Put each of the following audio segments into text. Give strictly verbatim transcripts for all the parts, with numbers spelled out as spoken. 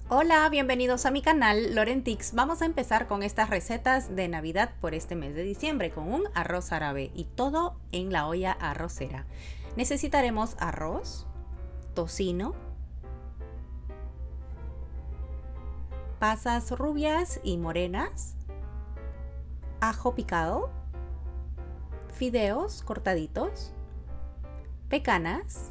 Hola, bienvenidos a mi canal Lorentix. Vamos a empezar con estas recetas de Navidad por este mes de diciembre con un arroz árabe y todo en la olla arrocera. Necesitaremos arroz, tocino, pasas rubias y morenas, ajo picado, fideos cortaditos, pecanas,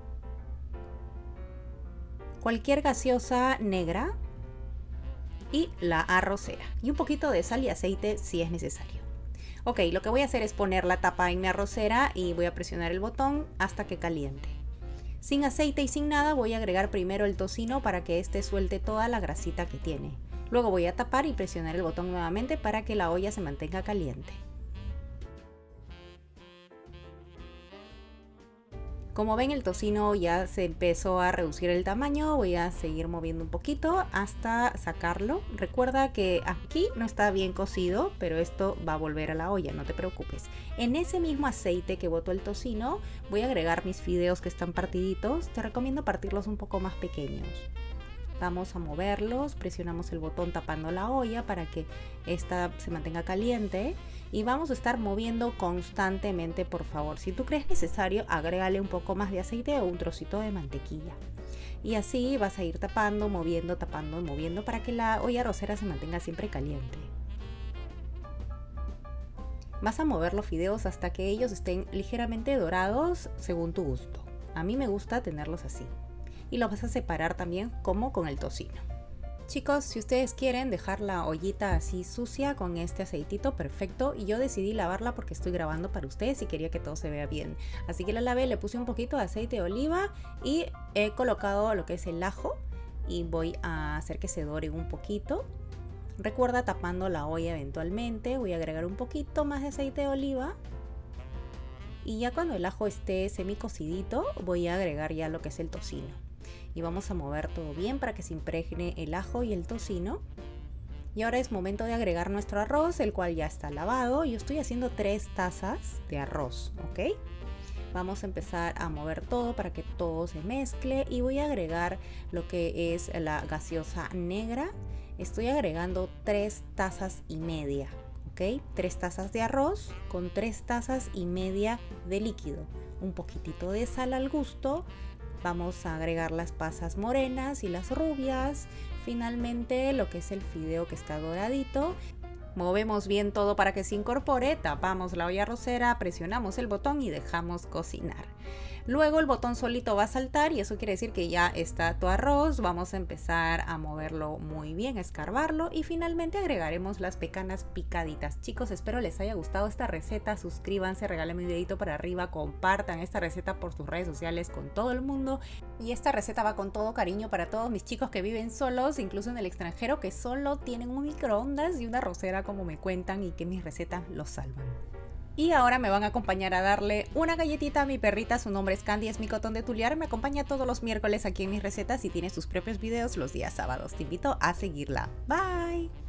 cualquier gaseosa negra y la arrocera y un poquito de sal y aceite si es necesario. Ok, lo que voy a hacer es poner la tapa en mi arrocera y voy a presionar el botón hasta que caliente. Sin aceite y sin nada voy a agregar primero el tocino para que este suelte toda la grasita que tiene. Luego voy a tapar y presionar el botón nuevamente para que la olla se mantenga caliente. Como ven, el tocino ya se empezó a reducir el tamaño. Voy a seguir moviendo un poquito hasta sacarlo. Recuerda que aquí no está bien cocido, pero esto va a volver a la olla, no te preocupes. En ese mismo aceite que botó el tocino voy a agregar mis fideos que están partiditos. Te recomiendo partirlos un poco más pequeños. Vamos a moverlos, presionamos el botón tapando la olla para que esta se mantenga caliente y vamos a estar moviendo constantemente, por favor. Si tú crees necesario, agrégale un poco más de aceite o un trocito de mantequilla. Y así vas a ir tapando, moviendo, tapando, moviendo para que la olla arrocera se mantenga siempre caliente. Vas a mover los fideos hasta que ellos estén ligeramente dorados según tu gusto. A mí me gusta tenerlos así. Y lo vas a separar también como con el tocino. Chicos, si ustedes quieren dejar la ollita así sucia con este aceitito, perfecto. Y yo decidí lavarla porque estoy grabando para ustedes y quería que todo se vea bien. Así que la lavé, le puse un poquito de aceite de oliva y he colocado lo que es el ajo y voy a hacer que se dore un poquito. Recuerda tapando la olla eventualmente. Voy a agregar un poquito más de aceite de oliva. Y ya cuando el ajo esté semi cocidito, voy a agregar ya lo que es el tocino. Y vamos a mover todo bien para que se impregne el ajo y el tocino. Y ahora es momento de agregar nuestro arroz, el cual ya está lavado. Yo estoy haciendo tres tazas de arroz, ¿ok? Vamos a empezar a mover todo para que todo se mezcle y voy a agregar lo que es la gaseosa negra. Estoy agregando tres tazas y media, ¿ok? Tres tazas de arroz con tres tazas y media de líquido. Un poquitito de sal al gusto. Vamos a agregar las pasas morenas y las rubias. Finalmente lo que es el fideo que está doradito. Movemos bien todo para que se incorpore, tapamos la olla arrocera, presionamos el botón y dejamos cocinar. Luego el botón solito va a saltar y eso quiere decir que ya está tu arroz. Vamos a empezar a moverlo muy bien, a escarbarlo y finalmente agregaremos las pecanas picaditas. Chicos, espero les haya gustado esta receta. Suscríbanse, regálenme un dedito para arriba, compartan esta receta por sus redes sociales con todo el mundo. Y esta receta va con todo cariño para todos mis chicos que viven solos, incluso en el extranjero, que solo tienen un microondas y una arrocera como me cuentan y que mis recetas los salvan. Y ahora me van a acompañar a darle una galletita a mi perrita, su nombre es Candy, es mi cotón de Tuliar, me acompaña todos los miércoles aquí en mis recetas y tiene sus propios videos los días sábados. Te invito a seguirla. Bye.